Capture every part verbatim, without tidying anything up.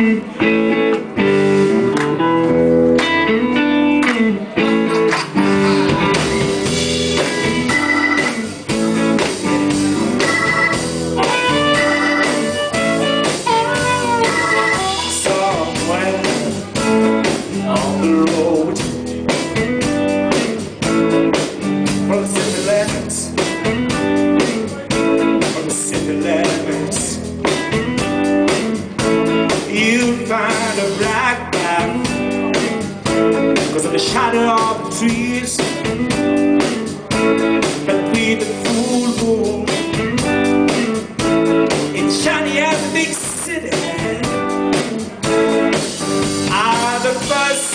Find a black path because of the shadow of the trees, but with the full moon it's shiny as a big city. Ah, the first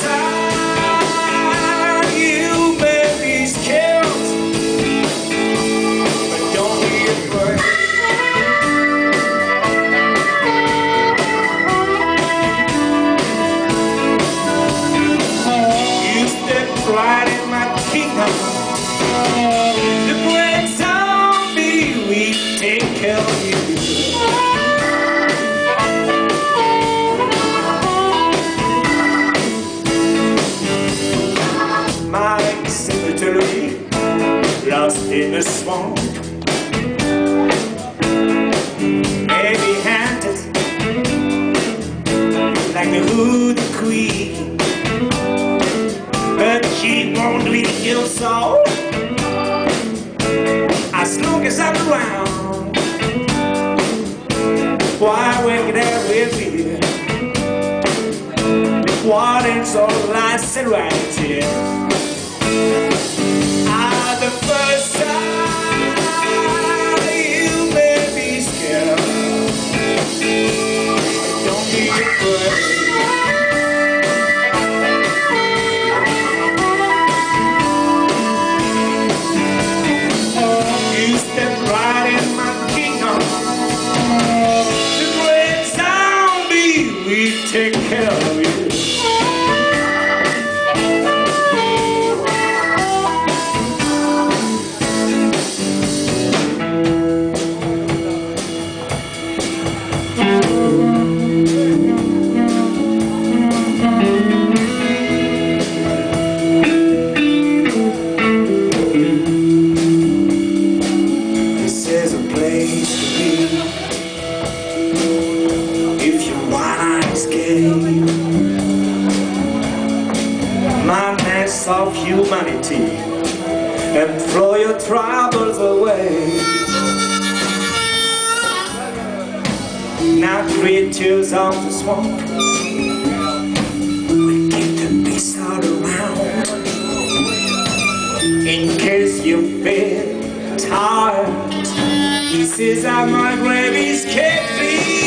time you made me scared, but don't be afraid. Right in my kingdom, the great zombie, we take care of you. My cemetery, lost in the swamp, maybe handed like the Hood Queen, but she won't leave your soul as long as I'm around. Why wake there with me? What is all I said right here? Ah, the first time you made me scared. Don't be afraid. Take care of you. This is a place to be if you wanna escape madness of humanity and throw your troubles away. Now creatures of the swamp, we keep the beast all around in case you feel tired. This is how my grave is kept.